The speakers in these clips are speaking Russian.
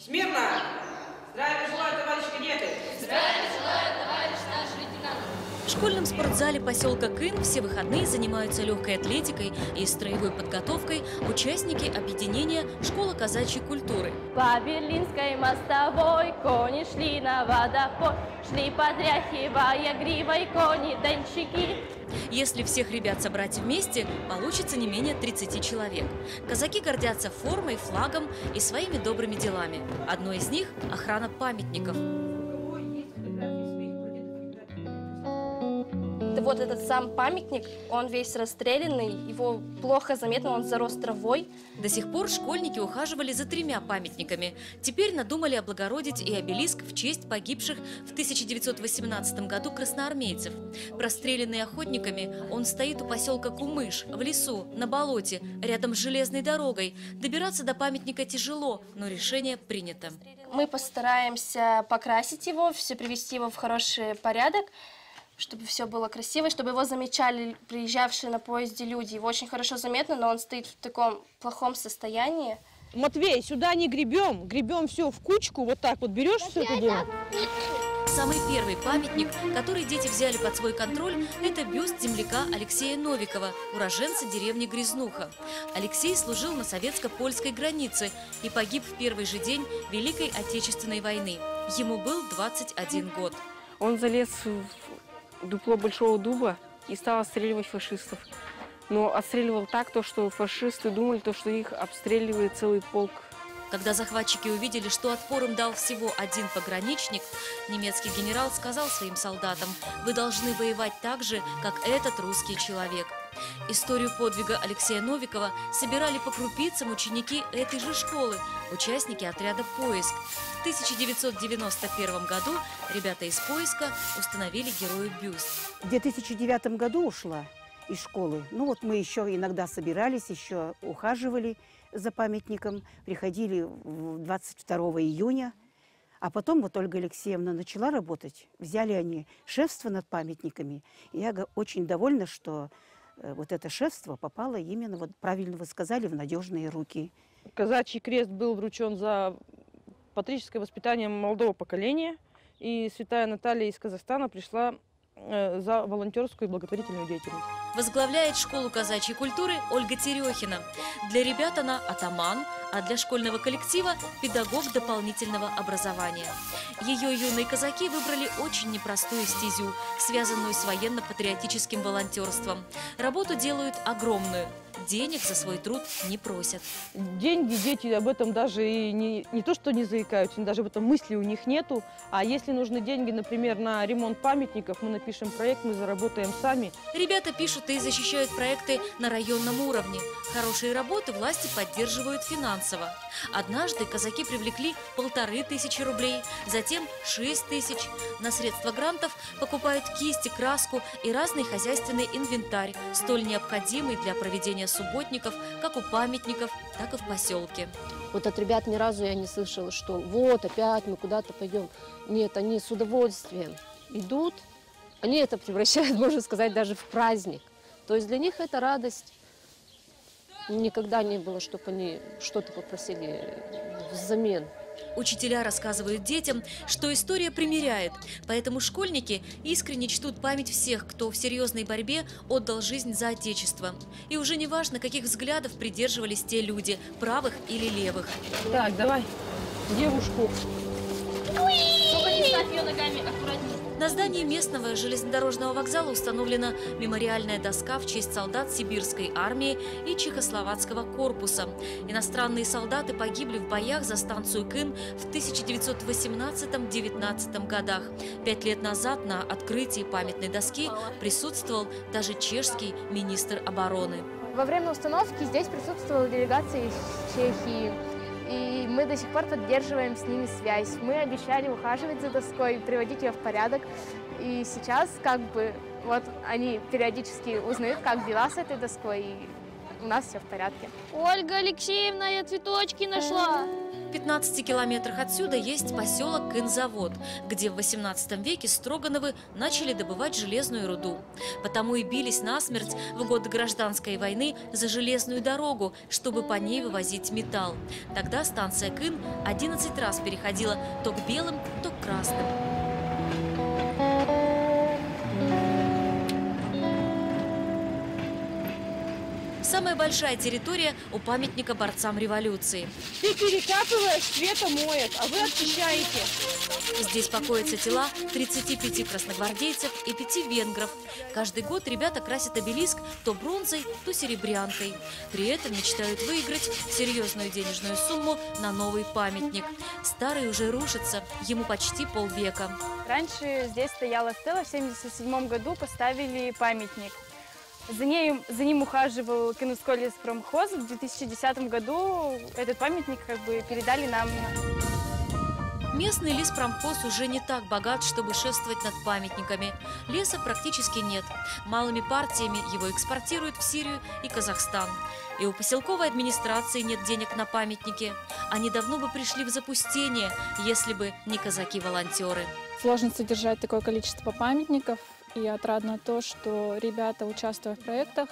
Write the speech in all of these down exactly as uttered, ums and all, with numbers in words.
Смирно! Здравия желаю, товарищи кадеты! Здравия желаю, товарищ наш лейтенант! В школьном спортзале поселка Кын все выходные занимаются легкой атлетикой и строевой подготовкой участники объединения «Школа казачьей культуры». По Берлинской мостовой кони шли на водопой, шли подряхивая гривой кони-дончики. Если всех ребят собрать вместе, получится не менее тридцати человек. Казаки гордятся формой, флагом и своими добрыми делами. Одно из них – охрана памятников. Вот этот сам памятник, он весь расстрелянный, его плохо заметно, он зарос травой. До сих пор школьники ухаживали за тремя памятниками. Теперь надумали облагородить и обелиск в честь погибших в тысяча девятьсот восемнадцатом году красноармейцев. Простреленный охотниками, он стоит у поселка Кумыш, в лесу, на болоте, рядом с железной дорогой. Добираться до памятника тяжело, но решение принято. Мы постараемся покрасить его, все привести его в хороший порядок, чтобы все было красиво, чтобы его замечали приезжавшие на поезде люди. Его очень хорошо заметно, но он стоит в таком плохом состоянии. Матвей, сюда не гребем, гребем все в кучку, вот так вот берешь все это дело. Самый первый памятник, который дети взяли под свой контроль, это бюст земляка Алексея Новикова, уроженца деревни Грязнуха. Алексей служил на советско-польской границе и погиб в первый же день Великой Отечественной войны. Ему был двадцать один год. Он залез в дупло большого дуба и стал отстреливать фашистов. Но отстреливал так, то, что фашисты думали, то, что их обстреливает целый полк. Когда захватчики увидели, что отпор им дал всего один пограничник, немецкий генерал сказал своим солдатам: «Вы должны воевать так же, как этот русский человек». Историю подвига Алексея Новикова собирали по крупицам ученики этой же школы, участники отряда «Поиск». В тысяча девятьсот девяносто первом году ребята из «Поиска» установили герою бюст. В две тысячи девятом году ушла из школы. Ну вот мы еще иногда собирались, еще ухаживали за памятником, приходили двадцать второго июня. А потом вот Ольга Алексеевна начала работать, взяли они шефство над памятниками. И я очень довольна, что вот это шефство попало именно, вот правильно вы сказали, в надежные руки. Казачий крест был вручен за патриотическое воспитание молодого поколения. И святая Наталья из Казахстана пришла за волонтерскую и благотворительную деятельность. Возглавляет школу казачьей культуры Ольга Терехина. Для ребят она атаман, а для школьного коллектива – педагог дополнительного образования. Ее юные казаки выбрали очень непростую стезю, связанную с военно-патриотическим волонтерством. Работу делают огромную. Денег за свой труд не просят. Деньги дети об этом даже и не, не то что не заикаются, даже об этом мысли у них нету. А если нужны деньги, например, на ремонт памятников, мы напишем проект, мы заработаем сами. Ребята пишут и защищают проекты на районном уровне. Хорошие работы власти поддерживают финансово. Однажды казаки привлекли полторы тысячи рублей, затем шесть тысяч. На средства грантов покупают кисти, краску и разный хозяйственный инвентарь, столь необходимый для проведения субботников как у памятников, так и в поселке. Вот от ребят ни разу я не слышала, что вот опять мы куда-то пойдем. Нет, они с удовольствием идут, они это превращают, можно сказать, даже в праздник. То есть для них это радость. Никогда не было, чтобы они что-то попросили взамен. Учителя рассказывают детям, что история примиряет, поэтому школьники искренне чтут память всех, кто в серьезной борьбе отдал жизнь за Отечество. И уже не важно, каких взглядов придерживались те люди, правых или левых. Так, давай девушку. Только не ставь ее ногами, аккуратнее. На здании местного железнодорожного вокзала установлена мемориальная доска в честь солдат сибирской армии и чехословацкого корпуса. Иностранные солдаты погибли в боях за станцию Кын в тысяча девятьсот восемнадцатом — девятнадцатом годах. Пять лет назад на открытии памятной доски присутствовал даже чешский министр обороны. Во время установки здесь присутствовала делегация из Чехии. И мы до сих пор поддерживаем с ними связь. Мы обещали ухаживать за доской, приводить ее в порядок. И сейчас как бы вот они периодически узнают, как дела с этой доской, и у нас все в порядке. Ольга Алексеевна, я цветочки нашла. пятнадцати километрах отсюда есть поселок Кын-завод, где в восемнадцатом веке Строгановы начали добывать железную руду. Потому и бились насмерть в годы гражданской войны за железную дорогу, чтобы по ней вывозить металл. Тогда станция Кын одиннадцать раз переходила то к белым, то к красным. Самая большая территория у памятника борцам революции. Ты перекапываешь, Света моет, а вы очищаете. Здесь покоятся тела тридцати пяти красногвардейцев и пяти венгров. Каждый год ребята красят обелиск то бронзой, то серебрянкой. При этом мечтают выиграть серьезную денежную сумму на новый памятник. Старый уже рушится, ему почти полвека. Раньше здесь стояла стела, в семьдесят седьмом году поставили памятник. За, ней, за ним ухаживал Кыновской леспромхоз. В две тысячи десятом году этот памятник как бы передали нам. Местный леспромхоз уже не так богат, чтобы шествовать над памятниками. Леса практически нет. Малыми партиями его экспортируют в Сирию и Казахстан. И у поселковой администрации нет денег на памятники. Они давно бы пришли в запустение, если бы не казаки-волонтеры. Сложно содержать такое количество памятников. И отрадно то, что ребята, участвуя в проектах,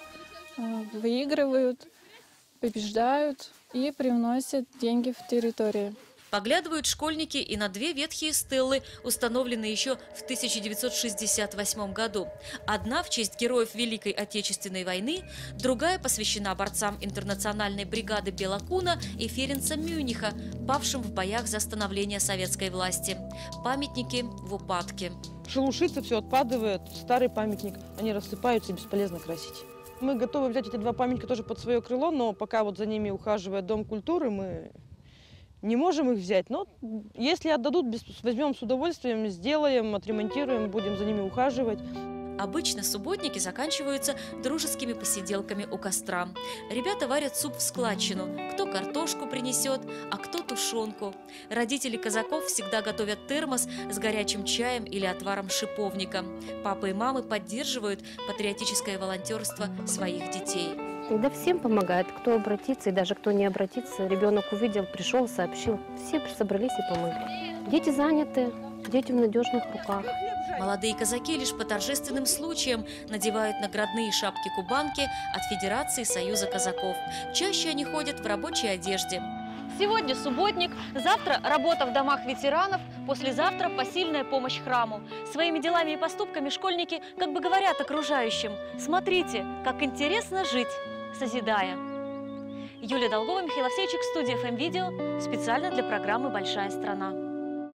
выигрывают, побеждают и привносят деньги в территорию. Поглядывают школьники и на две ветхие стеллы, установленные еще в тысяча девятьсот шестьдесят восьмом году. Одна в честь героев Великой Отечественной войны, другая посвящена борцам интернациональной бригады Белокуна и Ференца Мюниха, павшим в боях за становление советской власти. Памятники в упадке. Шелушится, все отпадывает, старый памятник, они рассыпаются и бесполезно красить. Мы готовы взять эти два памятника тоже под свое крыло, но пока вот за ними ухаживает Дом культуры, мы не можем их взять. Но если отдадут, возьмем с удовольствием, сделаем, отремонтируем, будем за ними ухаживать. Обычно субботники заканчиваются дружескими посиделками у костра. Ребята варят суп в складчину. Кто картошку принесет, а кто тушенку. Родители казаков всегда готовят термос с горячим чаем или отваром шиповника. Папы и мамы поддерживают патриотическое волонтерство своих детей. Да всем помогает, кто обратится, и даже кто не обратится. Ребенок увидел, пришел, сообщил. Все собрались и помогли. Дети заняты, дети в надежных руках. Молодые казаки лишь по торжественным случаям надевают наградные шапки-кубанки от Федерации Союза казаков. Чаще они ходят в рабочей одежде. Сегодня субботник, завтра работа в домах ветеранов, послезавтра посильная помощь храму. Своими делами и поступками школьники как бы говорят окружающим: смотрите, как интересно жить, созидая. Юлия Долгова, Михаил Овсейчик, студия эф эм Видео, специально для программы «Большая страна».